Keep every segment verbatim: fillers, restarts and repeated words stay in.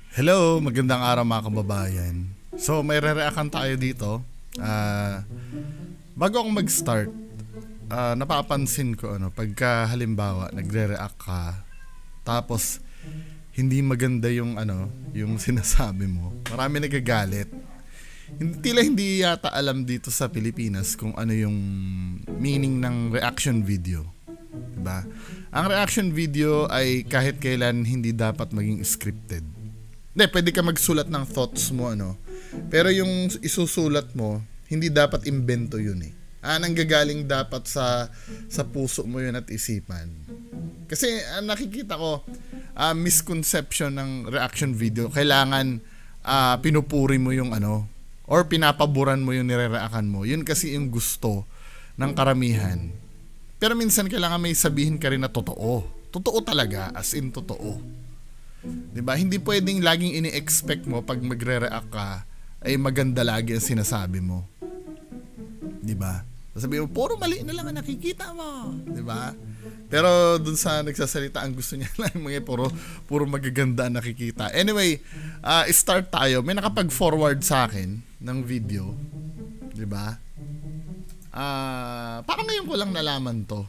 Hello, magandang araw mga kababayan. So may re-reactan tayo dito. uh, Bago akong mag-start, uh, napapansin ko ano, pagka halimbawa nagre-react ka, tapos hindi maganda yung ano, yung sinasabi mo, marami nagagalit. Hindi, tila hindi yata alam dito sa Pilipinas kung ano yung meaning ng reaction video, diba? Ang reaction video ay kahit kailan hindi dapat maging scripted. Hindi, pwede ka magsulat ng thoughts mo, ano, pero yung isusulat mo, hindi dapat imbento yun eh. Ah, nanggagaling dapat sa sa puso mo yun at isipan. Kasi ah, nakikita ko ah, misconception ng reaction video. Kailangan ah, pinupuri mo yung ano, or pinapaboran mo yung nire-reactan mo. Yun kasi yung gusto ng karamihan. Pero minsan kailangan may sabihin ka rin na totoo. Totoo talaga, as in totoo. Diba? Hindi pwedeng laging ini-expect mo pag magre-react ka ay maganda lagi ang sinasabi mo. Diba? Sabi mo, puro mali na lang ang nakikita mo. Diba? Pero dun sa nagsasalita, ang gusto niya lang mga puro, puro magaganda ang nakikita. Anyway, uh, start tayo. May nakapag-forward sa akin ng video. Diba? Uh, parang ngayon ko lang nalaman to.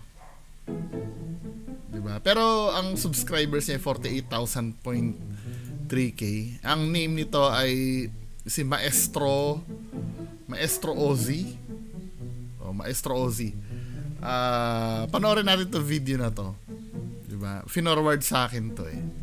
Diba? Pero ang subscribers niya forty-eight thousand point three K. Ang name nito ay si Maestro Maestro Ozzy. Oh, Maestro Ozzy. Ah, uh, panoorin natin 'tong video na 'to. Diba? Finorward sa akin 'to eh.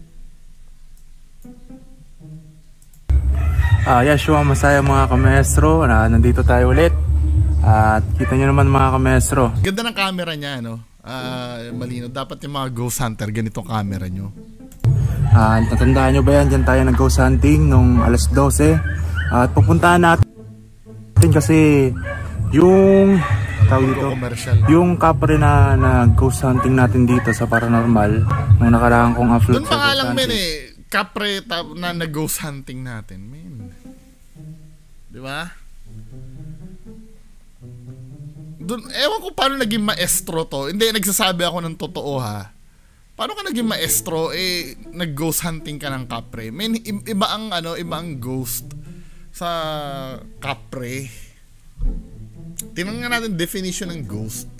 Ah, Yashua Masaya mga kamestro, na nandito tayo ulit. At kita niyo naman mga kamestro. Ganda ng camera niya, no? Uh, malino. Dapat yung mga ghost hunter ganito camera nyo. uh, Natandaan nyo ba yan? Diyan tayo nag ghost hunting nung alas dose. uh, At pupuntahan natin kasi yung tawag dito, yung kapre na, na ghost hunting natin dito sa paranormal nung nakaraan kong upload. Doon pa nga lang men eh, kapre na nag ghost hunting natin men. Diba? Dun, ewan ko paano naging maestro to. Hindi, nagsasabi ako ng totoo ha. Paano ka naging maestro? Eh, nag-ghost hunting ka ng kapre. Men, iba ang ano, iba ang ghost sa kapre. Tingnan nga natin definition ng ghost.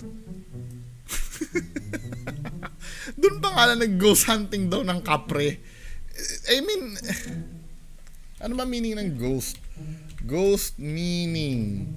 Doon pa nga lang nag-ghost hunting daw ng kapre. I mean, ano ba meaning ng ghost? Ghost meaning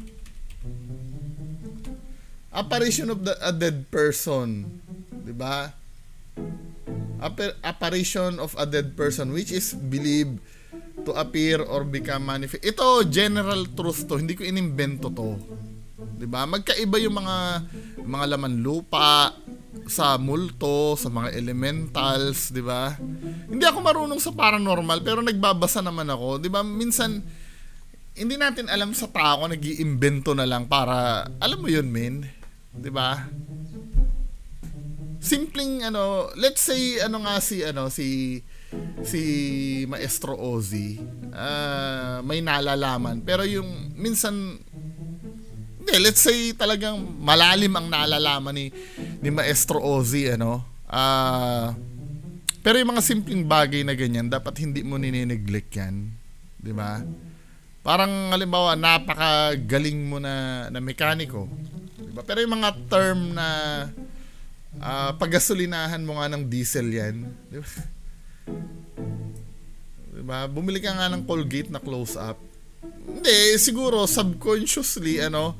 apparition of the, a dead person, diba? Appar apparition of a dead person which is believed to appear or become manifest. Ito general truth to, hindi ko inimbento to, diba? Magkaiba yung mga mga laman lupa sa multo, sa mga elementals, diba? Hindi ako marunong sa paranormal pero nagbabasa naman ako, diba? Minsan hindi natin alam sa tao, nag-iimbento na lang para, alam mo yun men, diba? Simpleng ano, let's say ano nga si ano si si Maestro Ozzy, uh, may nalalaman pero yung minsan hindi, let's say talagang malalim ang nalalaman ni ni Maestro Ozzy, ano, uh, pero yung mga simpleng bagay na ganyan dapat hindi mo nini-neglect yan, diba? Parang halimbawa napakagaling mo na na mekaniko, diba? Pero yung mga term na uh, paggasolinahan mo nga ng diesel yan, diba? Diba? Bumili ka nga ng Colgate na close-up. Hindi, siguro subconsciously ano,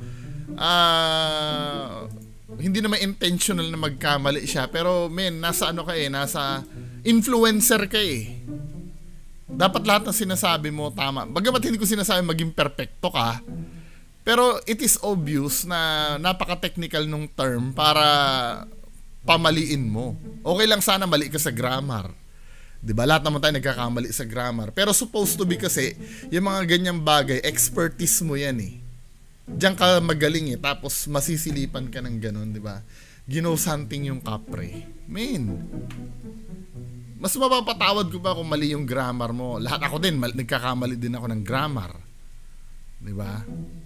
uh, hindi naman intentional na magkamali siya, pero men, nasa ano ka eh, nasa influencer ka eh. Dapat lahat ng sinasabi mo tama. Bagamat hindi ko sinasabi maging perfecto ka, pero it is obvious na napaka-technical nung term para pamaliin mo. Okay lang sana mali ka sa grammar, diba? Lahat naman tayo nagkakamali sa grammar, pero supposed to be kasi yung mga ganyang bagay, expertise mo yan eh. Diyan ka magaling eh, tapos masisilipan ka ng ganun, diba? Ghost hunting yung kapre, man. Mas mapapatawad ko pa kung mali yung grammar mo. Lahat ako din, mal- nagkakamali din ako ng grammar, diba?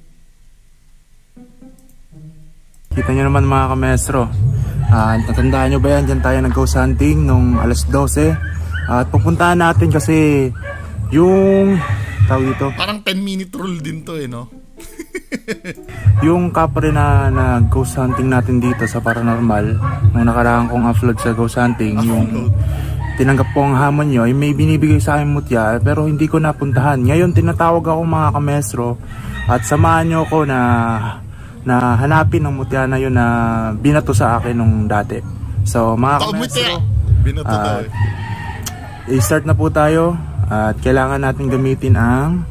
Kita nyo naman mga kamestro. uh, Natandaan nyo ba yan? Diyan tayo nag ghost hunting nung alas dose. At pupuntahan natin kasi yung tawag dito, parang ten minute rule din to eh, no? yung kapre na, na ghost hunting natin dito sa paranormal, nung nakaraan kong upload sa ghost hunting, yung tinanggap ko ang hamon nyo, ay may binibigay sa akin mutya pero hindi ko napuntahan. Ngayon tinatawag ako mga kamestro at samahan nyo ko na na hanapin ang mutya na yun na binato sa akin nung dati. So mga kamestro, binato uh, daw eh. I-start na po tayo at kailangan natin gamitin ang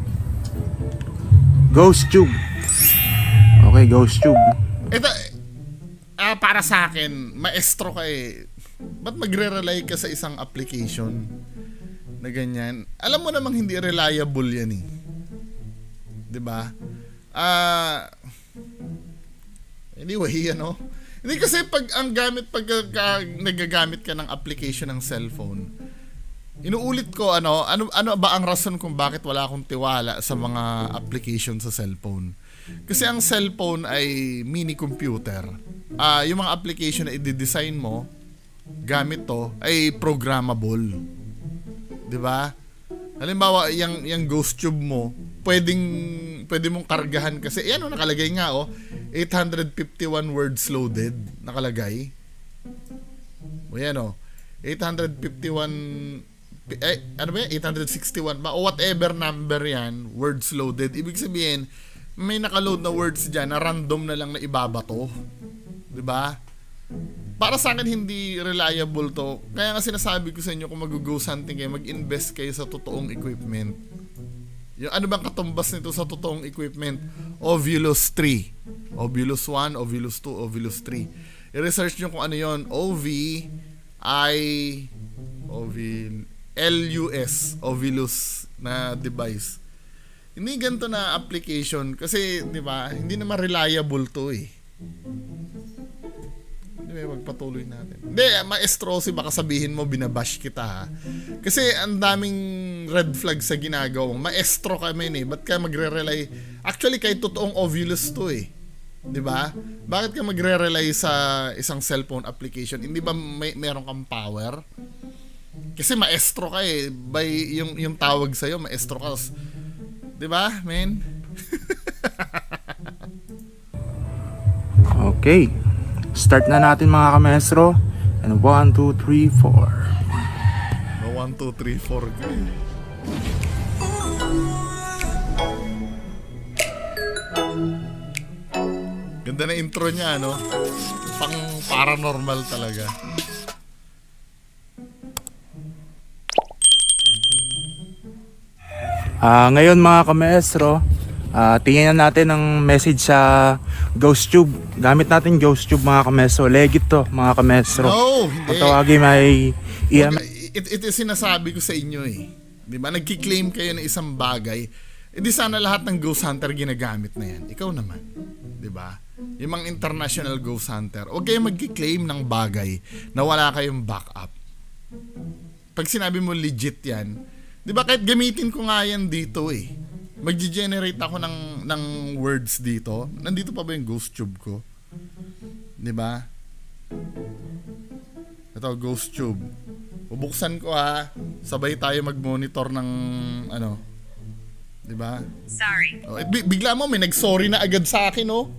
ghost tube. Okay, ghost tube. Ito, uh, para sa akin, maestro ka eh. Ba't magre-rely ka sa isang application na ganyan? Alam mo namang hindi reliable yan eh. Diba? Ah... Uh, Anyway, ano? Hindi kasi pag ang gamit, pag uh, nagagamit ka ng application ng cellphone, inuulit ko, ano, ano, ano ba ang rason kung bakit wala akong tiwala sa mga application sa cellphone? Kasi ang cellphone ay mini computer. Uh, yung mga application na i-design mo, gamit to, ay programmable. Diba? Halimbawa, yung, yung ghost tube mo, pwedeng, pwede mong kargahan kasi, yan o, nakalagay nga o, eight hundred fifty-one words loaded, nakalagay. O yan o, eight hundred fifty-one, eh, ano ba yan, eight hundred sixty-one ba, o whatever number yan, words loaded. Ibig sabihin, may nakaload na words dyan na random na lang na ibabato. Diba? Para sa akin, hindi reliable to. Kaya nga sinasabi ko sa inyo, kung mag-ghost hunting kayo, mag-invest kayo sa totoong equipment. Yung ano bang katumbas nito sa totoong equipment? Ovilus three. Ovilus one, Ovilus two, Ovilus three. I-research nyo kung ano yon. O V I Ovil L U S, Ovilus na device. Hindi ganito na application kasi, di ba, hindi naman reliable to eh. Hindi, magpatuloy natin. Hindi, maestro, si baka sabihin mo binabash kita ha. Kasi ang daming red flag sa ginagawa. Maestro ka man eh. Ba't ka magre-rely? Actually, kahit totoong Ovilus to eh. Di ba? Bakit ka magre-rely sa isang cellphone application? Hindi ba may meron kang power? Kasi maestro ka eh. By yung yung tawag sa iyo, maestro ka. Di ba, men? Okay. Start na natin mga kamestro. And one, two, three, four. No, one, two, three, four. Ganda na intro niya, no? Pang paranormal talaga. Uh, ngayon mga kamestro, uh, tingnan natin ang message sa ghost tube. Gamit natin ghost tube mga kamestro. Legit to mga kamestro. No, hindi. Kung tawagin may E M F. It, it is sinasabi ko sa inyo eh. Di ba? Nagki-claim kayo ng isang bagay. E di sana lahat ng ghost hunter ginagamit na yan. Ikaw naman. Di ba? Yung mga international ghost hunter. Huwag kayo magki-claim ng bagay na wala kayong backup. Pag sinabi mo legit yan, di ba kahit gamitin ko nga yan dito eh. Mag-generate ako ng, ng words dito. Nandito pa ba yung ghost tube ko? Di ba? Ito, ghost tube. Bubuksan ko ha. Sabay tayo mag-monitor ng ano. Di ba? Sorry. Oh, at bigla mo may nag-sorry na agad sa akin, oh.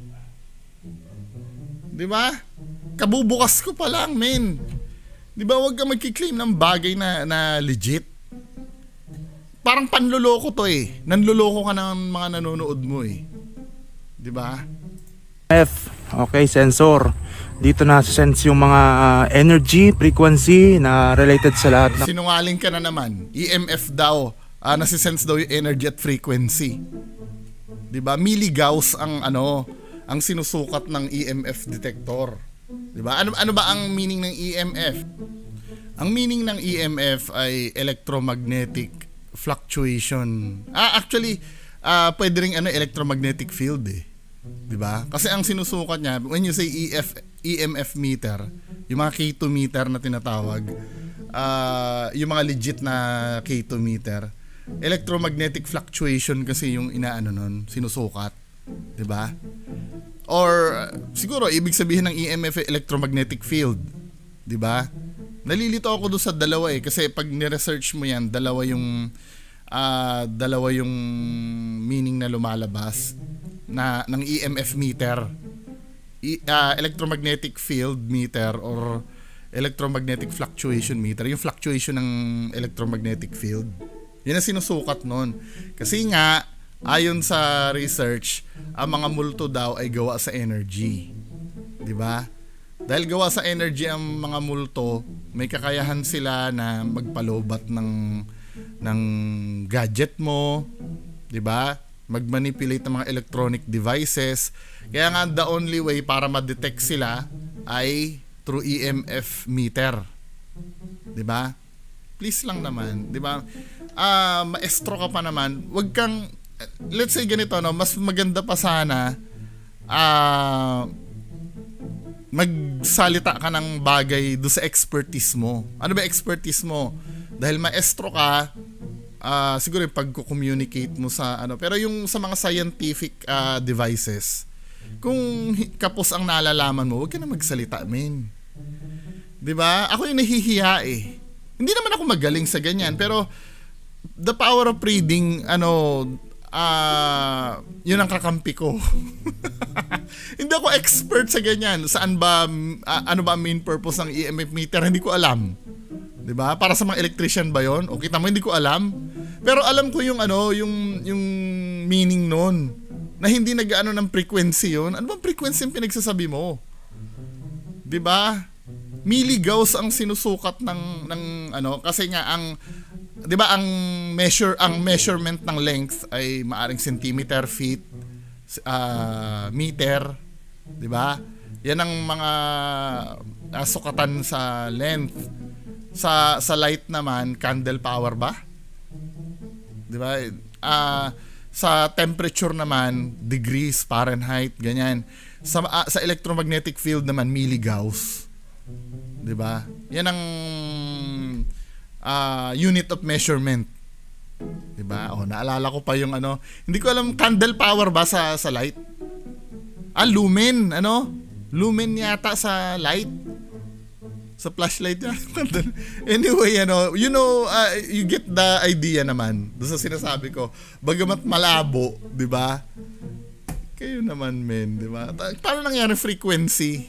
Di ba? Kabubukas ko pa lang, men. Di ba, wag ka magki-claim ng bagay na, na legit. Parang panloloko to eh. Nanloloko ka ng mga nanonood mo eh. Di ba? F, okay, sensor. Dito na sense yung mga uh, energy, frequency na related sa lahat. Na- Sinungaling ka na naman. E M F daw. Uh, nasisense daw yung energy at frequency. Di ba? Milligauss ang ano, ang sinusukat ng E M F detector. Di ba? Ano, ano ba ang meaning ng E M F? Ang meaning ng E M F ay electromagnetic fluctuation. Ah, actually, uh, pwede ring ano, electromagnetic field eh. 'Di ba? Kasi ang sinusukat niya, when you say E F, E M F meter, yung mga K two meter na tinatawag, uh, yung mga legit na K two meter, electromagnetic fluctuation kasi yung inaano nun, sinusukat. 'Di ba? Or uh, siguro ibig sabihin ng E M F electromagnetic field, 'di ba? Nalilito ako doon sa dalawa eh. Kasi pag ni-research mo yan, dalawa yung, uh, dalawa yung meaning na lumalabas na, ng E M F meter. E, uh, electromagnetic field meter or electromagnetic fluctuation meter. Yung fluctuation ng electromagnetic field. Yun ang sinusukat nun. Kasi nga, ayon sa research, ang mga multo daw ay gawa sa energy. Diba? Dahil gawa sa energy ang mga multo, may kakayahan sila na magpalobat ng ng gadget mo, 'di ba? Magmanipulate ng mga electronic devices. Kaya nga the only way para ma-detect sila ay through E M F meter. 'Di ba? Please lang naman, 'di ba? Ah, uh, maestro ka pa naman. Huwag kang, let's say ganito, no, mas maganda pa sana ah uh, magsalita ka ng bagay do sa expertise mo. Ano ba expertise mo? Dahil maestro ka, uh, siguro yung pag-communicate mo sa ano. Pero yung sa mga scientific uh, devices, kung kapos ang nalalaman mo, huwag ka na magsalita, men. Diba? Ako yung nahihiya eh. Hindi naman ako magaling sa ganyan, pero the power of reading, ano, ah, uh, yun ang kakampi ko. Hindi ako expert sa ganyan. Saan ba, uh, ano ba ang main purpose ng E M F meter? Hindi ko alam. 'Di ba? Para sa mga electrician ba 'yon? O kita mo, hindi ko alam. Pero alam ko yung ano, yung yung meaning noon. Na hindi nag-ano ng frequency 'yon. Ano bang frequency yung pinagsasabi mo? 'Di ba? Milligauss ang sinusukat ng ng ano, kasi nga ang 'di ba ang measure ang measurement ng length ay maaring centimeter, feet, uh, meter, 'di ba? Yan ang mga uh, sukatan sa length. Sa sa light naman, candle power ba? 'Di ba? Uh, sa temperature naman, degrees, Fahrenheit, ganyan. Sa uh, sa electromagnetic field naman, milligauss. 'Di ba? Yan ang uh, unit of measurement. 'Di ba? Oh, naalala ko pa yung ano, hindi ko alam, candle power ba sa sa light? Ah, lumen, ano? Lumen yata sa light. Sa flashlight yan. Anyway, ano, you know, uh, you get the idea naman. Doon sa sinasabi ko, bagamat malabo, 'di ba? Kayo naman, men, 'di ba? Paano nangyari frequency?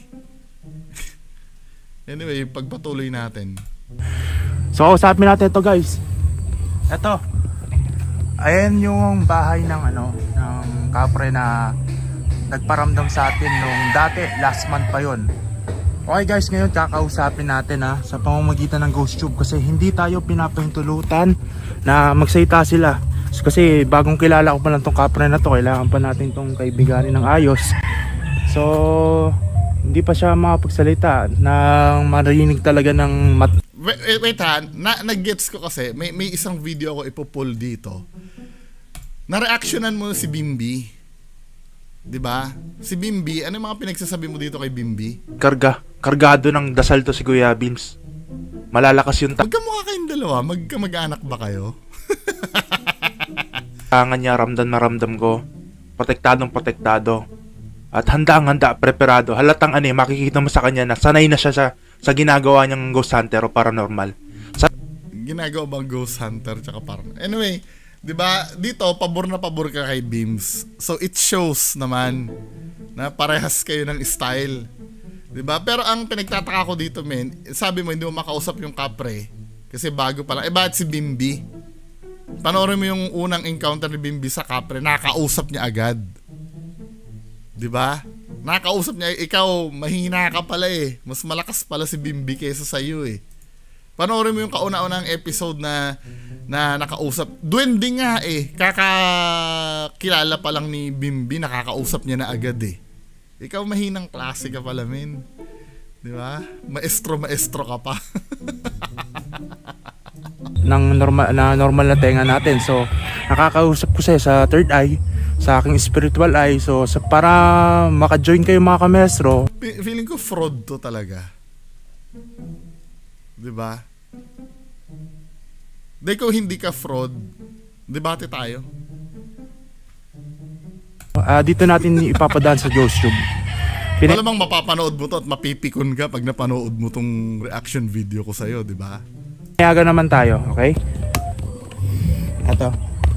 Anyway, pagpatuloy natin. So, usapin natin ito, guys. Ito. Ayan yung bahay ng ano, ng kapre na nagparamdam sa atin nung dati, last month pa yon. Okay guys, ngayon kakausapin natin ha, sa pamamagitan ng GhostTube, kasi hindi tayo pinapahintulutan na magsalita sila. So, kasi bagong kilala ko pa lang tong kapre na to, kailangan pa natin tong kaibiganin ng ayos. So, hindi pa siya makapagsalita nang marinig talaga ng mat... Wait, wait, wait ha, na, nag-gets ko kasi, may, may isang video ako ipopull dito. Na-reactionan mo si Bimby. 'Di ba? Si Bimby, ano yung mga pinagsasabi mo dito kay Bimby? Karga, kargado ng dasal to si Kuya Beams. Malalakas yung ta- Magkamukha kayong dalawa, magkamag-anak ba kayo? Tangan niya, ramdam na ramdam ko. Protektadong protektado. At handang-handa, preparado. Halatang ano, makikita mo sa kanya na sanay na siya sa, sa ginagawa niyang ghost hunter o paranormal. Sa- ginagawa bang ghost hunter tsaka paranormal? Anyway, 'di ba? Dito pabor na pabor ka kay Beams. So it shows naman na parehas kayo ng style. 'Di ba? Pero ang pinagtataka ko dito, men, sabi mo hindi mo makausap yung kapre kasi bago pa lang. Eh bakit si Bimby? Panoorin mo yung unang encounter ni Bimby sa kapre, nakausap niya agad. 'Di ba? Nakausap niya, ikaw mahina ka pala eh. Mas malakas pala si Bimby kaysa sa iyo eh. Panoorin mo yung kauna-unang episode na na nakausap. Duwende nga eh. Kakakilala pa lang ni Bimby, nakakausap niya na agad eh. Ikaw mahinang klase ka pala, men. 'Di ba? Maestro-maestro ka pa. Nang normal na normal na tenga natin. So, nakakausap ko siya sa third eye, sa aking spiritual eye. So, sa para maka-join kayo mga kamestro. Feeling ko fraud to talaga. 'Di ba? Dahil kung hindi ka fraud, debate tayo. Uh, dito natin ipapadaan sa GhostTube. Pina- Malamang mapapanood mo to at mapipikon ka pag napanood mo tong reaction video ko sa'yo, di ba? Pinayagan naman tayo, okay? Ito.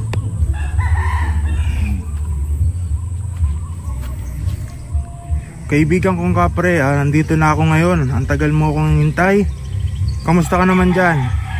Kaibigan kong kapre, ah, nandito na ako ngayon. Ang tagal mo akong hintay. Kamusta ka naman dyan?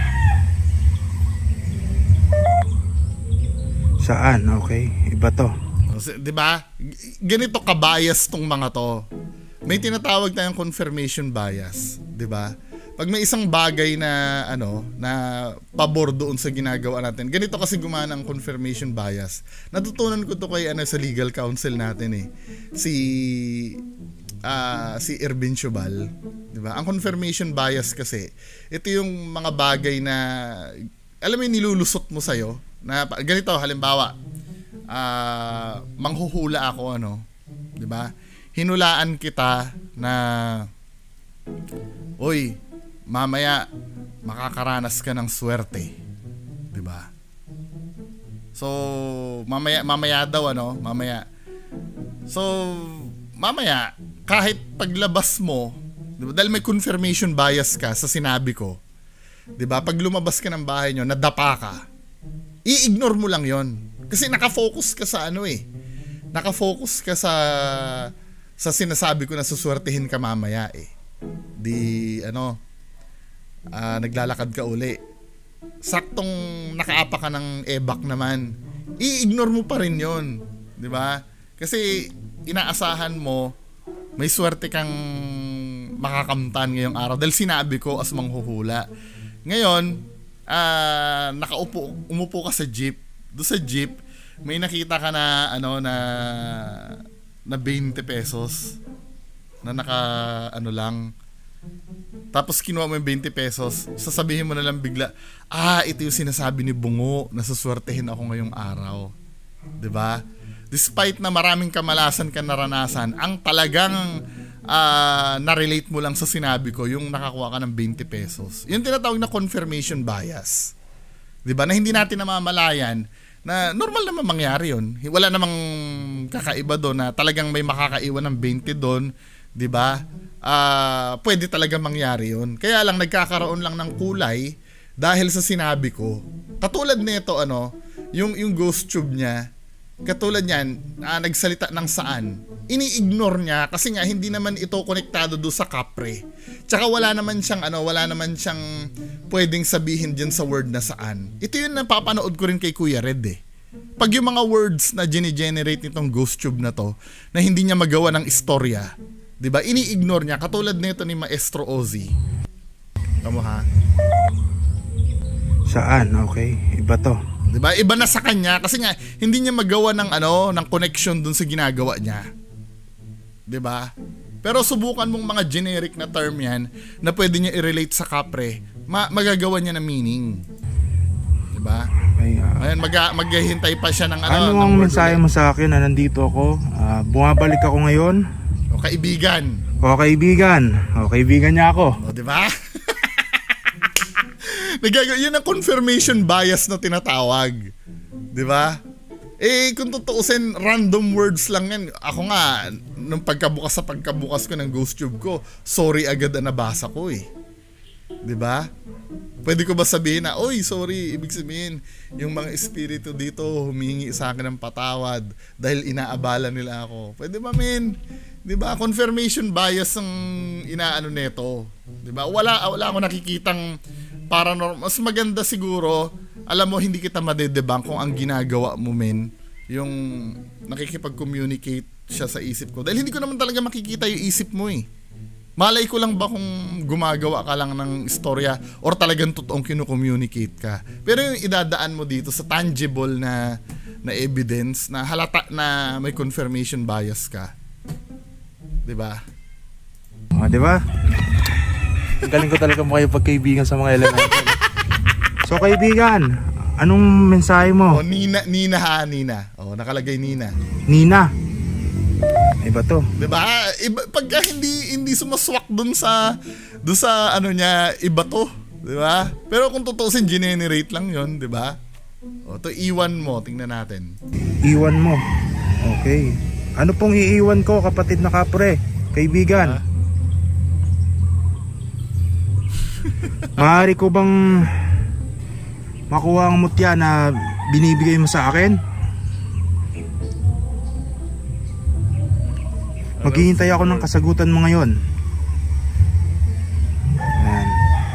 Saan? Okay, iba to. Di ba? Ganito ka-bias tong mga to. May tinatawag tayong confirmation bias, di ba? Pag may isang bagay na ano, na pabor doon sa ginagawa natin. Ganito kasi gumana ang confirmation bias. Natutunan ko to kay ano sa legal counsel natin eh. Si uh, si Ervin Chubal, di ba? Ang confirmation bias kasi ito yung mga bagay na alam mo yung nilulusot mo sa iyo na ganito halimbawa, uh, manghuhula ako ano, di ba? Hinulaan kita na oy, mamaya makakaranas ka ng swerte, di ba? So mamaya mamaya daw ano, mamaya. So mamaya kahit paglabas mo, di ba? Dahil may confirmation bias ka sa sinabi ko, di ba? Pag lumabas ka ng bahay nyo, nadapa ka, i-ignore mo lang yon kasi nakafocus ka sa ano eh, nakafocus ka sa sa sinasabi ko na suswertehin ka mamaya eh. Di ano, uh, naglalakad ka uli, saktong nakaapa ka ng ebak naman, i-ignore mo pa rin yon, di ba? Kasi inaasahan mo may swerte kang makakamtan ngayong araw dahil sinabi ko as manghuhula. Ngayon, uh, nakaupo, umupo ka sa jeep. Doon sa jeep, may nakita ka na ano na na twenty pesos na naka ano lang. Tapos kinuha mo yung twenty pesos, sasabihin mo na lang bigla, ah, ito yung sinasabi ni Bungo na suswertehin ako ngayong araw. 'Di ba? Despite na maraming kamalasan ka naranasan, ang talagang uh, na-relate mo lang sa sinabi ko yung nakakuha ka ng twenty pesos. Yung tinatawag na confirmation bias. 'Di ba? Na hindi natin namamalayan na normal naman mangyari yun. Wala namang kakaiba doon na talagang may makakaiwan ng twenty doon, 'di ba? Uh, pwede talaga mangyari yun. Kaya lang nagkakaroon lang ng kulay dahil sa sinabi ko. Katulad nito ano, yung yung ghost tube niya, katulad niyan, uh, nagsalita ng saan. Ini-ignore niya kasi nga hindi naman ito konektado do sa kapre. Tsaka wala naman siyang ano, wala naman siyang pwedeng sabihin diyan sa word na saan. Ito yung napapanood ko rin kay Kuya Red eh. Pag yung mga words na gene-generate nitong ghost tube na to, na hindi niya magawa ng istorya, 'di ba? Ini-ignore niya katulad nito ni Maestro Ozzy. Tama ha? Saan? Okay, iba to. 'Di ba? Iba na sa kanya kasi nga hindi niya magawa ng ano, ng connection dun sa ginagawa niya. 'Di ba? Pero subukan mong mga generic na term 'yan na pwede niya i-relate sa kapre, ma- magagawa niya ng meaning. 'Di ba? Okay, uh, Ayun, mag maghihintay pa siya ng ano. Ano ang mensahe mo sa akin na nandito ako? Uh, bumabalik ako ngayon. O kaibigan. O kaibigan. O kaibigan niya ako. O 'di ba? Nagagawa, yun ang confirmation bias na tinatawag. 'Di ba? Eh, kung tutuusin, random words lang yan. Ako nga, nung pagkabukas sa pagkabukas ko ng ghost tube ko, sorry agad na nabasa ko eh. 'Di ba? Pwede ko ba sabihin na, oy, sorry, ibig sabihin, yung mga espiritu dito humingi sa akin ng patawad dahil inaabala nila ako. Pwede ba, men? 'Di ba? Confirmation bias ang inaano nito. 'Di ba? Wala wala akong nakikitang paranormal. Mas maganda siguro, alam mo, hindi kita madedebunk kung ang ginagawa mo, men, yung nakikipag-communicate siya sa isip ko. Dahil hindi ko naman talaga makikita yung isip mo eh. Malay ko lang ba kung gumagawa ka lang ng istorya or talagang totoong kino-communicate ka. Pero yung idadaan mo dito sa tangible na na evidence na halata na may confirmation bias ka. 'Di ba? Oh, 'di ba? Ang galing ko talaga makipagkaibigan sa mga elemental. So kaibigan, anong mensahe mo? Oh, Nina, Nina ha, Nina. Oh, nakalagay Nina. Nina. Iba to. 'Di ba? Iba, pagka hindi hindi sumaswak dun sa dun sa ano niya, iba to, 'di ba? Pero kung tutuusin, generate lang 'yon, 'di ba? O to iwan mo, tingnan natin. Iwan mo. Okay. Ano pong iiwan ko, kapatid na kapre? Kaibigan, maaari ko bang makuha ang mutya na binibigay mo sa akin? Maghihintay ako ng kasagutan mo ngayon. Ayan.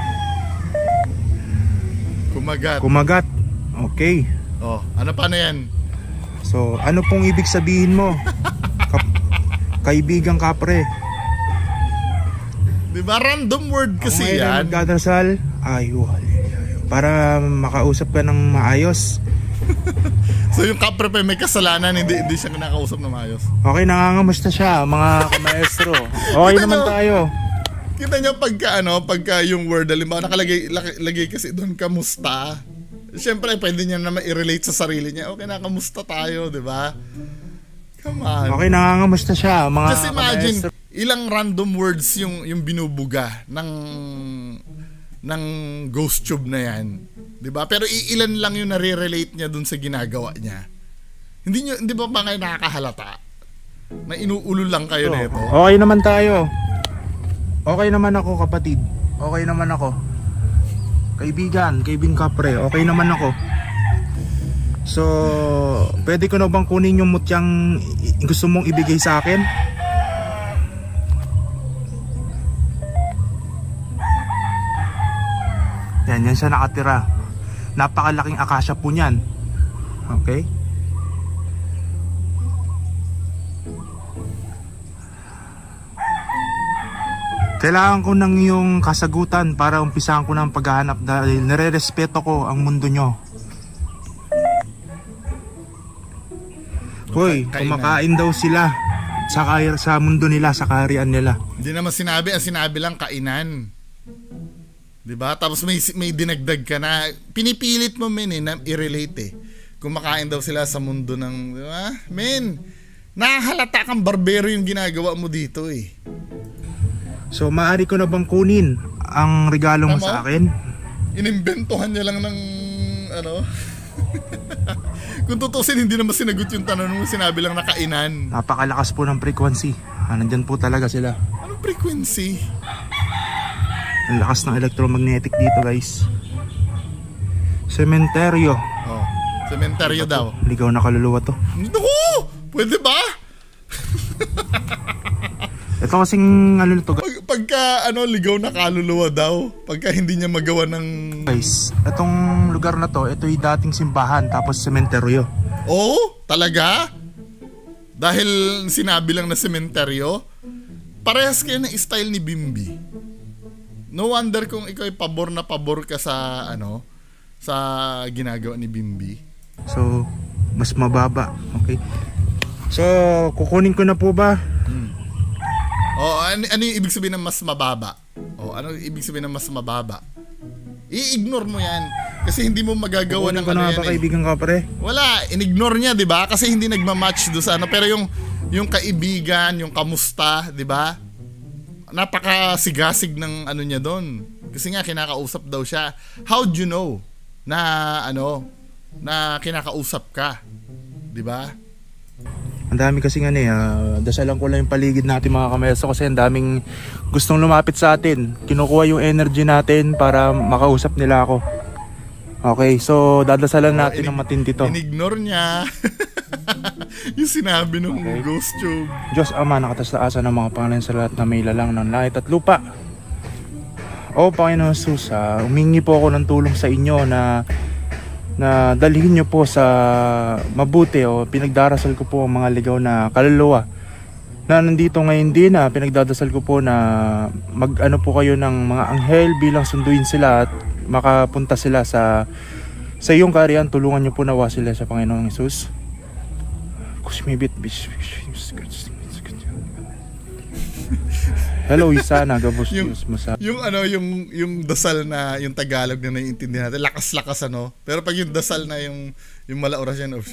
Kumagat. Kumagat. Okay. Oh, ano pa na yan? So, ano pong ibig sabihin mo? Kap kaibigang kapre. Diba random word kasi ako yan? Magdadasal. Ayo, para makausap ka ng maayos. So yung kapre pa may kasalanan, hindi hindi siya kinakausap na maayos. Okay, nangangamusta siya mga kamaestro. Okay Kita naman nyo, tayo. Kita nyo pagka ano, pagka yung word, halimbawa nakalagay lagay, lagay kasi doon kamusta. Siyempre pwede niya naman i-relate sa sarili niya. Okay na, kamusta tayo, di ba? Come on. Okay, nangangamusta siya mga Just imagine, kamaestro. ilang random words yung yung binubuga ng ng ghost tube na yan. 'Di ba? Pero iilan lang yung nare-relate niya dun sa ginagawa niya. Hindi niyo, hindi ba ba kayo nakakahalata? Na inuulo lang kayo So, nito. okay naman tayo. Okay naman ako, kapatid. Okay naman ako. Kaibigan, kaibing kapre, okay naman ako. So, pwede ko na bang kunin yung mutyang gusto mong ibigay sa akin? Yan, yan siya nakatira. Napakalaking akasya po niyan. Okay? Kailangan ko ng iyong kasagutan para umpisahan ko ng paghahanap dahil nare-respeto ko ang mundo nyo. Hoy, kumakain daw sila sa, sa mundo nila, sa kaharian nila. Hindi naman sinabi, ang sinabi lang kainan. 'Di ba? Tapos may may dinagdag ka na pinipilit mo men eh, na i-relate eh. Kumakain daw sila sa mundo ng, 'di ba? Men, nakahalata kang barbero yung ginagawa mo dito eh. So, maaari ko na bang kunin ang regalo mo Tama? sa akin? Inimbentohan niya lang ng ano. Kung tutusin, hindi naman sinagot yung tanong mo, sinabi lang na kainan. Napakalakas po ng frequency. Ah, nandyan po talaga sila. Anong frequency? Ang lakas ng electromagnetic dito, guys. Sementeryo. Oh, sementeryo daw. Ligaw na kaluluwa to. Naku! Pwede ba? Ito kasing ano to, Pag, pagka ano, ligaw na kaluluwa daw. Pagka hindi niya magawa ng... guys. Itong lugar na to, ito'y dating simbahan tapos sementeryo. Oh? Talaga? Dahil sinabi lang na sementeryo? Parehas kayo ng style ni Bimbi. No wonder kung ikaw ay pabor na pabor ka sa ano, sa ginagawa ni Bimbi. So, mas mababa. Okay. So, kukunin ko na po ba? Hmm. Oh, ano, ano yung ibig sabihin ng mas mababa? Oh, ano yung ibig sabihin ng mas mababa? I-ignore mo yan kasi hindi mo magagawa Kukunin ng ko ano na yan. ba, Eh. kaibigan ka, pre? Wala, in-ignore niya, 'di ba? Kasi hindi nagma-match do sa ano, pero yung yung kaibigan, yung kamusta, 'di ba? Napakasigasig ng ano niya doon. Kasi nga kinakausap daw siya. How do you know na ano na kinakausap ka? 'Di ba? Ang dami kasi nga eh, uh, dasalan ko lang yung paligid natin mga kameso kasi ang daming gustong lumapit sa atin. Kinukuha yung energy natin para makausap nila ako. Okay, so dadasalan natin ng matindi to. In-ignore niya. Yung sinabi ng Okay. ghost tube. Diyos Ama, nakatas-taasan ng mga pangalan sa lahat na may lalang ng langit at lupa. O Panginoon Jesus, uh, humingi po ako ng tulong sa inyo na na dalhin nyo po sa mabuti o pinagdarasal ko po ang mga ligaw na kaluluwa na nandito ngayon din. Na pinagdadasal ko po na mag ano po kayo ng mga anghel bilang sunduin sila at makapunta sila sa sa iyong kaharian. Tulungan nyo po nawa sila sa Panginoong Jesus. Hello Isana, gabos Yung- Diyos mo sa Yung ano, yung yung dasal na yung Tagalog na naiintindihan natin, lakas-lakas ano. Pero pag yung dasal na yung yung mala orasyon, oh,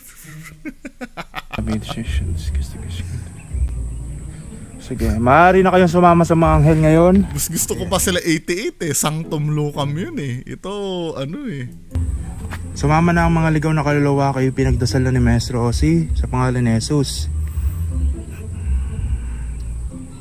Sige, maaari na kayong sumama sa mga anghel ngayon. mas gusto ko pa sila eighty-eight eh. Sanctum Lucam yun eh. Ito, ano eh. Sumama na ang mga ligaw na kaluluwa kayo pinagdasal na ni Maestro Ozzy sa pangalan ni Jesus.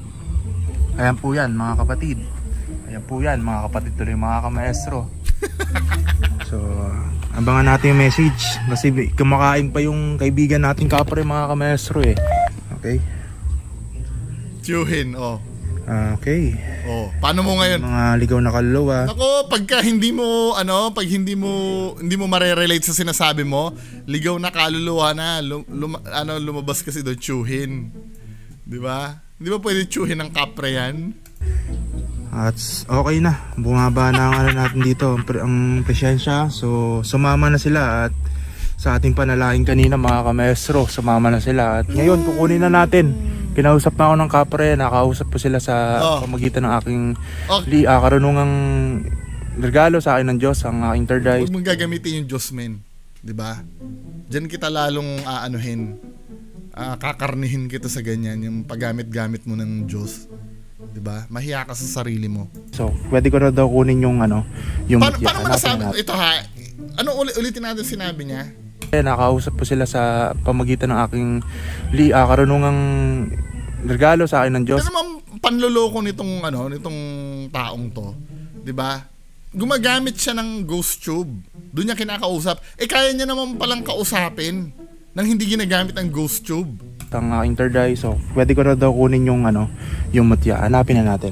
Ayan po yan mga kapatid. Ayan po yan mga kapatid tuloy mga kamaestro. So abangan natin yung message. Kasi kumakain pa yung kaibigan natin kapre mga kamaestro eh. Okay. Tiyuhin, oh. Okay. Oh, paano mo ngayon? Mga ligaw na kaluluwa. Nako, pagka hindi mo ano, pag hindi mo hindi mo mare-relate sa sinasabi mo, ligaw na kaluluwa na, lum, lum, ano lumabas kasi do tiyuhin. 'Di ba? Hindi ba pwede tiyuhin ng kapre yan? At okay na. Bumaba na ang ano natin dito, ang, ang presensya. So sumama na sila at sa ating panalangin kanina mga kamaestro, sumama na sila at ngayon kukunin na natin. Kinausap na ako ng kapre, nakausap po sila sa oh. pamagitan ng aking oh. li, uh, karunungang regalo sa akin ng Diyos, ang aking third eye. Huwag mong gagamitin yung Diyos, men. Diba? Diyan kita lalong aanuhin. Uh, kakarnihin kita sa ganyan, yung paggamit-gamit mo ng Diyos. Diba? Mahiya ka sa sarili mo. So, pwede ko na daw kunin yung ano, yung paano, paano mo nasabi? Ito ha, ano uli, ulitin natin sinabi niya? Eh, nakausap po sila sa pamagitan ng aking li, uh, karunungang regalo sa akin ng Diyos. Ano naman panloloko nitong ano, nitong taong to, 'di ba? Gumagamit siya ng ghost tube. Doon niya kinakausap. Eh kaya niya naman palang kausapin nang hindi ginagamit ang ghost tube. Ang aking third eye, so pwede ko na daw kunin yung ano, yung mutya. Hanapin na natin.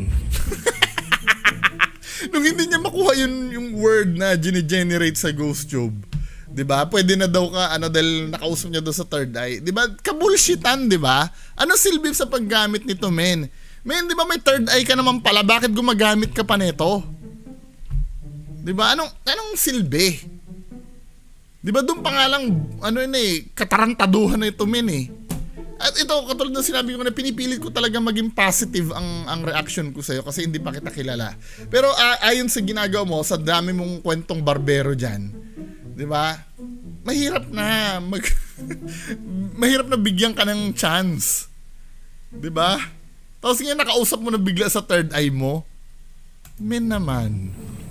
Nung hindi niya makuha yun yung word na gine-generate sa ghost tube, 'di ba? Pwede na daw ka ano dahil nakausap niya daw sa third eye. 'Di ba? Kabullshitan, 'di ba? Ano silbi sa paggamit nito, men? Men, 'di ba may third eye ka naman pala? Bakit gumagamit ka pa nito? 'Di ba? Anong anong silbi? 'Di ba doon pa nga lang ano yun eh, katarantaduhan na ito, men eh. At ito, katulad ng sinabi ko na pinipilit ko talaga maging positive ang ang reaction ko sa'yo kasi hindi pa kita kilala. Pero uh, ayon sa ginagawa mo, sa dami mong kwentong barbero dyan, 'di ba? Mahirap na mag mahirap na bigyan ka ng chance. 'Di ba? Tapos ngayon nakausap mo na bigla sa third eye mo. Men naman.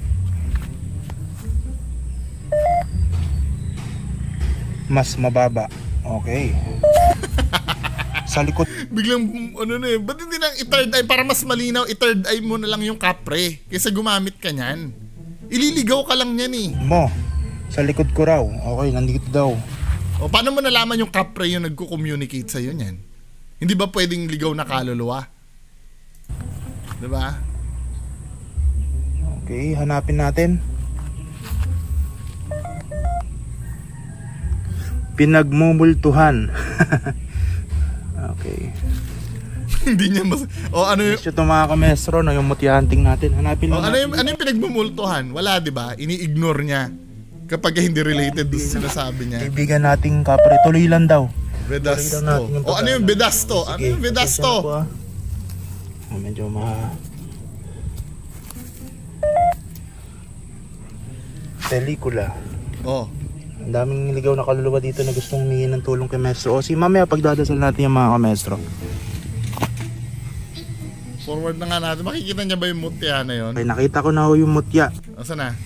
Mas mababa. Okay. Sa likod. Biglang ano na eh, ba't hindi lang i-third eye para mas malinaw, i-third eye mo na lang yung kapre kaysa gumamit ka niyan. Ililigaw ka lang niyan eh. Mo. Sa likod ko raw. Okay, nandito daw. O paano mo nalaman yung kapre yung nagko-communicate sa'yo niyan? Hindi ba pwedeng ligaw na kaluluwa? Diba? Okay, hanapin natin. Pinagmumultuhan. Okay. Hindi niya mas... O ano yung... Ito mga kamestro, no, yung mutya hunting natin. Hanapin o, lang ano yung, ano yung pinagmumultuhan? Wala, diba? Ini-ignore niya. Kapag hindi related doon sa sinasabi niya. Kaibigan nating kapre, tuloy lang daw. Vedasto. O ano yung Vedasto? Ano yung Vedasto? Ah, medyo ma... Pelikula. Oh. Ang daming ligaw na kaluluwa dito na gustong humingi ng tulong kay Maestro. O si mamaya pagdadasal natin yung mga kamestro. Forward na nga natin. Makikita niya ba yung mutya na yun? Okay, nakita ko na ho yung mutya. Asan na?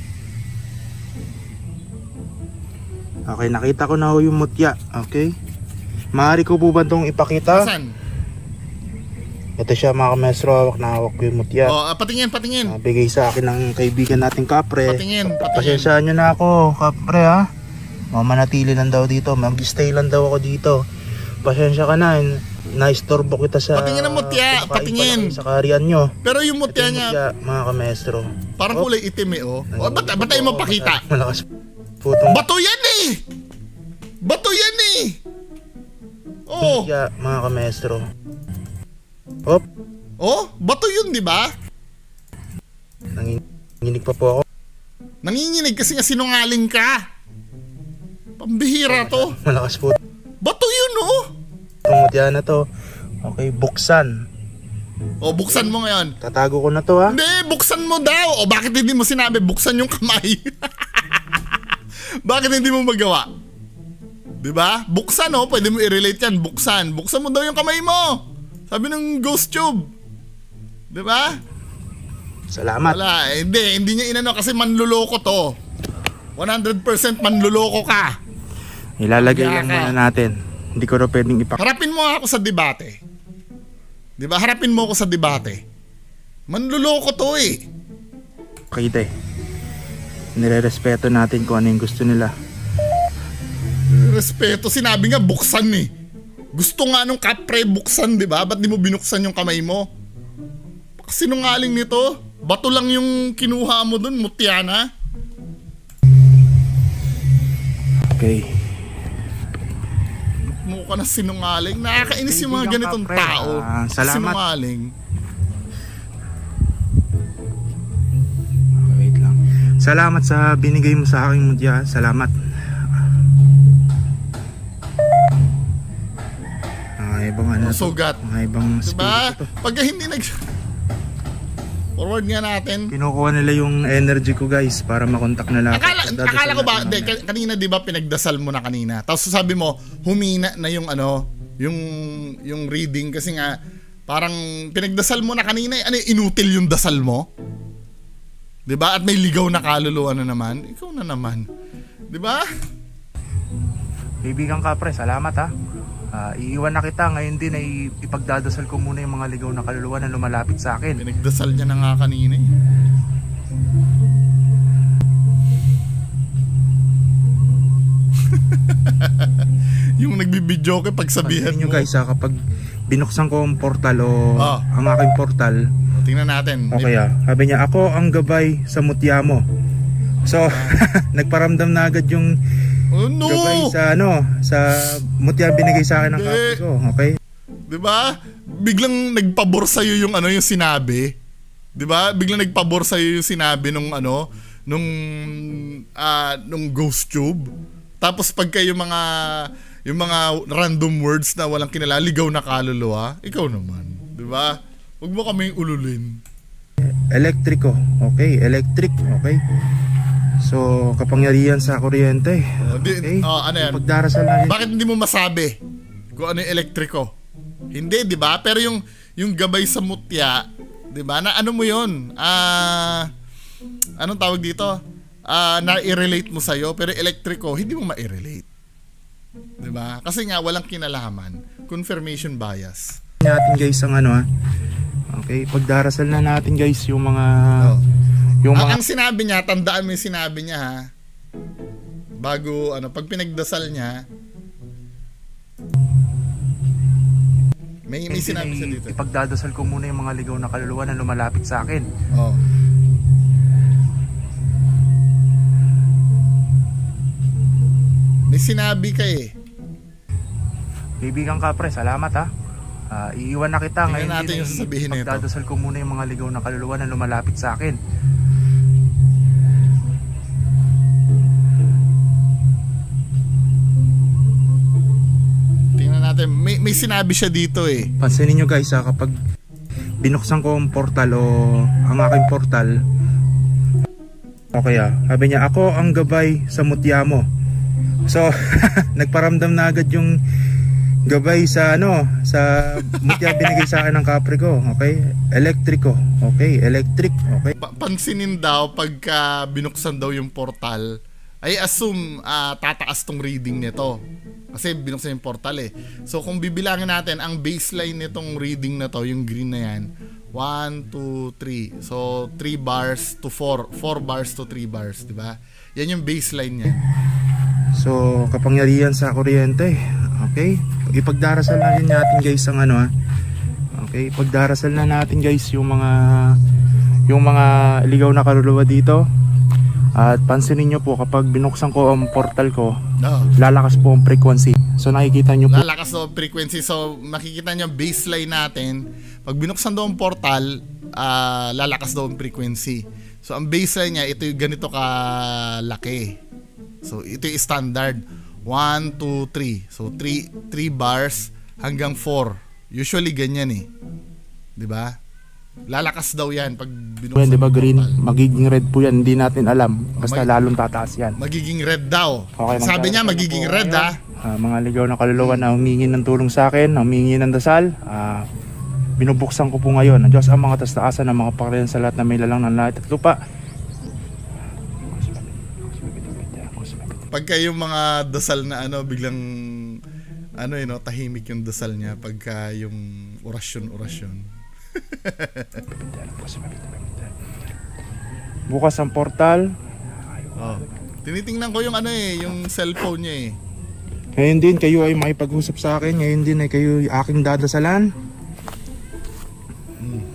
Okay, nakita ko na ho yung mutya. Okay. Maaari ko po ba itong ipakita? Asan? Ito siya mga kamestro, hawak na hawak ko yung mutya. Oh, uh, patingin, patingin. Uh, bigay sa akin ng kaibigan nating kapre. Patingin, patingin. Pasensyaan nyo na ako, kapre ha. Mamanatili lang daw dito, mag-stay lang daw ako dito. Pasensya ka na, na-istorbo kita sa... Patingin ang mutya, patingin. Sa kaharian nyo. Pero yung mutya niya... Mutya, mga kamestro. Parang kulay itim eh, oh. O, ba't, ba't tayo mapakita? Malakas putong... Bato yan eh! Bato yan eh! Oh! Mutya, mga kamestro. Hop. Oh, bato yun, di ba? Nanginginig pa po ako. Nanginginig kasi nga sinungaling ka. Pambihira to. Malakas po. Bato yun, oh. Itong mutya na to. Okay, buksan. O, buksan mo ngayon. Tatago ko na to, ha? Hindi, buksan mo daw. O, bakit hindi mo sinabi buksan yung kamay? Bakit hindi mo magawa? Diba? Buksan, oh. Pwede mo i-relate yan. Buksan. Buksan mo daw yung kamay mo. Sabi ng ghost tube. Diba? Salamat. Wala, eh, hindi. Hindi niya inano kasi manluloko to. one hundred percent manluloko ka. Ilalagay lang muna natin. Hindi ko na pwedeng ipak... Harapin mo ako sa debate. Diba? Harapin mo ako sa debate. Manluloko to eh. Okay, te. Nire-respeto natin kung ano yung gusto nila. Respeto, sinabi nga buksan eh. Gusto nga nung kapre buksan, di ba? Ba't di mo binuksan yung kamay mo? Sinungaling nito. Bato lang yung kinuha mo dun, mutya na. Okay. Mukha na sinungaling. Nakakainis yung mga ganitong kapre. tao. Ah, salamat. Sinungaling. Wait lang. Salamat sa binigay mo sa aking mutya. Salamat. Mga ibang ano to? Sugat. Mga ibang Diba? spirito to. Pagka hindi nag... Forward nga natin. Kinukuha nila yung energy ko, guys, para makontak na lahat. Akala, Dadasal akala ko ba, natin de, mamaya. kanina di ba pinagdasal mo na kanina. Tapos sabi mo, humina na yung ano, yung yung reading kasi nga parang pinagdasal mo na kanina, ano inutil yung dasal mo? 'Di ba? At may ligaw na kaluluwa na naman. Ikaw na naman. 'Di ba? Kaibigan ka, pre, salamat ha. Ah, iiwan na kita. Ngayon din ay ipagdadasal ko muna yung mga ligaw na kaluluwa na lumalapit sa akin. Pinagdasal niya na nga kanina eh. Yung nagbibidyo ko pagsabihan Pagsabihan nyo, mo. guys, ha, kapag binuksan ko ang portal o Oh. ang aking portal, Tingnan natin. okay ah, sabi niya, ako ang gabay sa mutya mo. So, nagparamdam na agad yung Oh no! gabay sa ano, sa mutya binigay sa akin ng Hindi. kapre ko, okay? 'Di ba? Biglang nagpabor sa yung ano yung sinabi. 'Di ba? Biglang nagpabor sa yung sinabi nung ano, nung ah nung ghost tube. Tapos pagka yung mga yung mga random words na walang kinalaligaw na kaluluwa, ikaw naman, 'di ba? Huwag mo kaming ululin. Elektriko, okay, electric, okay? So, kapangyarihan sa kuryente. Oh, di, Okay? oh, ano yan? Pagdarasal natin. Bakit hindi mo masabi kung ano yung elektriko? Hindi, 'di ba? Pero yung yung gabay sa mutya, 'di ba? Na ano mo 'yon? Ah, anong tawag dito? Ah, na-relate mo sa iyo, pero elektriko hindi mo ma-relate. 'Di ba? Kasi nga walang kinalaman. Confirmation bias. Natin, guys, ang ano ha. Okay, pagdarasal na natin, guys, yung mga Oh. yung Ang, mga ang sinabi niya, tandaan mo yung sinabi niya ha. Bago ano, pag pinagdasal niya, may may sinabi siya dito. ipagdadasal ko muna yung mga ligaw na kaluluwa na lumalapit sa akin. Oh. May sinabi ka eh. Kaibigan ka, pre, salamat ha. Ah, iiwan na kita. Tingnan Ngayon natin din yung ay sasabihin nito. ipagdadasal ko muna yung mga ligaw na kaluluwa na lumalapit sa akin. Tingnan natin. May, may sinabi siya dito eh. Pansinin nyo, guys ha, kapag binuksan ko ang portal o ang aking portal, okay ah, sabi niya, ako ang gabay sa mutya mo. So, nagparamdam na agad yung gabay sa ano, sa mutya binigay sa akin ng kapre ko, okay? Elektriko, okay? Electric, okay? Pa- pansinin daw pagka binuksan daw yung portal, ay assume ah, tataas tong reading nito. Kasi binuksan yung portal eh. So kung bibilangin natin, ang baseline nitong reading na to, yung green na yan, one, two, three. So three bars to four. four bars to three bars, di ba? Yan yung baseline niya. So, kapangyarihan sa kuryente, okay? Ipagdarasal na rin natin, guys, ang ano ha. Okay, pagdarasal na natin, guys, yung mga yung mga ligaw na kaluluwa dito. At pansinin nyo po, kapag binuksan ko ang portal ko, No. lalakas po ang frequency. So nakikita nyo po, Lalakas daw ang frequency. So makikita nyo baseline natin. Pag binuksan daw ang portal, ah, lalakas daw ang frequency. So ang baseline niya, ito yung ganito kalaki. So ito yung standard. one, two, three. So three bars hanggang four. Usually ganyan eh. 'Di ba? Lalakas daw yan pag binuksan. yan, di ba, yung green? portal. Magiging red po yan, hindi natin alam. Basta Mag- lalong tataas yan. Magiging red daw. Okay, Sabi niya magdarasal magiging na po red kayo. ah. Ah, mga ligaw na kaluluwa na humingi ng tulong sa akin, humingi ng dasal, ah, binubuksan ko po ngayon. Ang Diyos ang mga taas-taasan ng mga pakalayan sa lahat na may lalang ng langit at lupa. Pagka yung mga dasal na ano, biglang ano eh, no, tahimik yung dasal niya pagka yung orasyon-orasyon. Bukas ang portal. Oh. Tinitingnan ko yung ano eh, yung cellphone niya eh. Ngayon din kayo ay makipag-usap sa akin. Ngayon din ay kayo ay aking dadasalan. Hmm.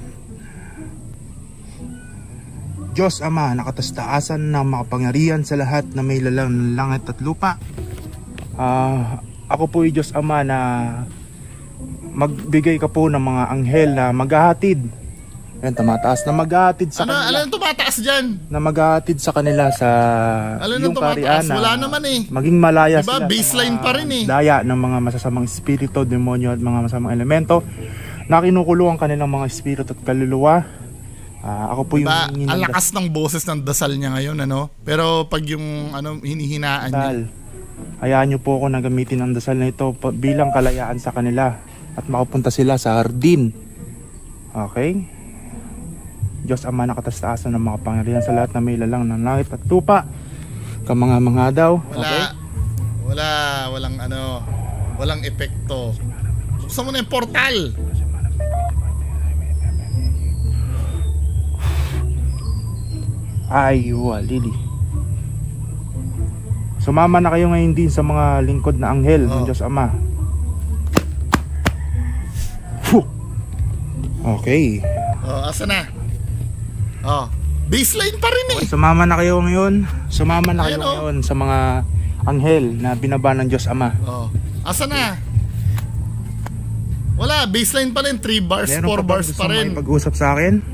Diyos Ama, nakatastaasan ng makapangyarihan sa lahat na may lalang ng langit at lupa. Uh, ako po ay Diyos Ama na magbigay ka po ng mga anghel na maghahatid. Yan, tumataas na maghahatid sa ano, kanila. Ano yung tumataas dyan? Na maghahatid sa kanila sa yung karian na wala naman eh. Maging malaya diba, sila. Baseline pa rin eh. Daya ng mga masasamang espiritu, demonyo at mga masamang elemento na kinukulong kanilang mga espiritu at kaluluwa. Uh, ako po diba, yung ang lakas ng boses ng dasal niya ngayon, ano? Pero pag yung ano, hinihinaan dasal, niya. Hayaan niyo po ako na gamitin ang dasal na ito bilang kalayaan sa kanila at makapunta sila sa hardin. Okay? Diyos Ama, nakatastaasan ng mga pangyarihan sa lahat na may lalang ng langit at lupa. Kamanga mga daw. Wala, okay? Wala, walang ano, walang epekto. Buksan mo na yung portal. Ay, walili. Sumama na kayo ngayon din sa mga lingkod na anghel oh. ng Diyos Ama. Fuh. Okay. Oh, asa na? Oh, baseline pa rin eh. Okay, sumama na kayo ngayon. Sumama na kayo Ayan, ngayon oh. sa mga anghel na binaba ng Diyos Ama. Oh. Asa na? Wala, baseline pa rin, three bars, four bars pa rin. Pag-usap sa akin.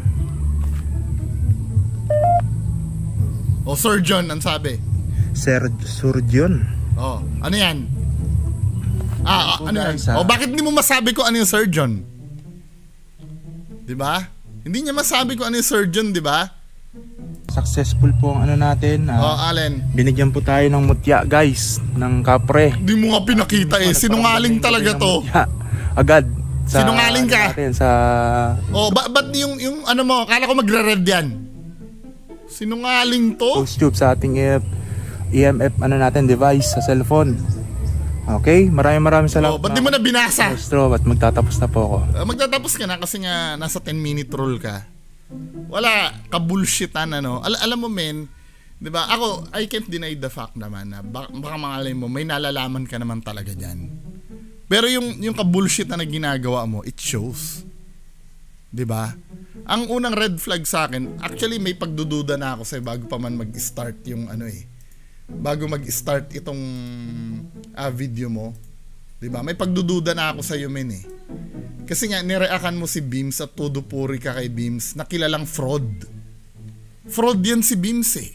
Oh, surgeon, ang sabi. Sir Surgeon. Oh, ano yan? Ah, ano yan? Oh, bakit hindi mo masabi ko ano yung surgeon? 'Di ba? Hindi niya masabi ko ano yung surgeon, 'di ba? Successful po ang ano natin. Uh, oh, Allen. Binigyan po tayo ng mutya, guys, ng kapre. Hindi mo nga pinakita eh. Sinungaling talaga to. Agad. Sa, Sinungaling ka. Natin, sa oh, ba ba't yung yung ano mo, akala ko magre-red yan. Sinungaling to. Post tube sa ating E M F ano natin device sa cellphone. Okay, maraming maraming salamat. Oh, ba't di mo na binasa? Maestro, ba't magtatapos na po ako? Uh, magtatapos ka na kasi nga nasa ten minute rule ka. Wala ka bullshitan ano. Al alam mo men, 'di ba? Ako I can't deny the fact naman na baka, baka mangalay mo may nalalaman ka naman talaga diyan. Pero yung yung ka bullshit na ginagawa mo, it shows. 'Di ba? Ang unang red flag sa akin, actually may pagdududa na ako sa bago pa man mag-start yung ano eh. Bago mag-start itong uh, video mo, 'di ba? May pagdududa na ako sa iyo men eh. Kasi nga nireakan mo si Beams at todo puri ka kay Beams na kilalang fraud. Fraud 'yan si Beams eh.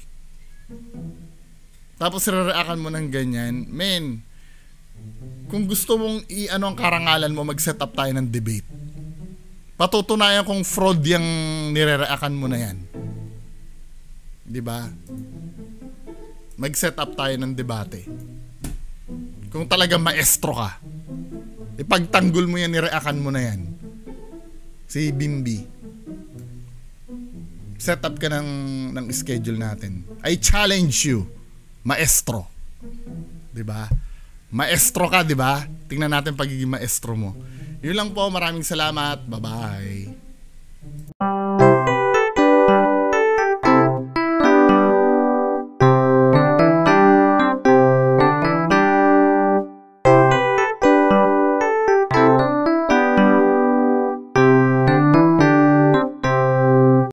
Tapos nireakan mo ng ganyan, men. Kung gusto mong i-ano ang karangalan mo, mag-set up tayo ng debate. Patutunayan kung fraud yung nirereakan mo na yan. 'Di ba? Mag-set up tayo ng debate. Kung talagang maestro ka, ipagtanggol mo yan, nireakan mo na yan. Si Bimbi. Set up ka ng, ng schedule natin. I challenge you, maestro. 'Di ba? Maestro ka, 'di ba? Tingnan natin pagiging maestro mo. Yun lang po, maraming salamat. Bye-bye.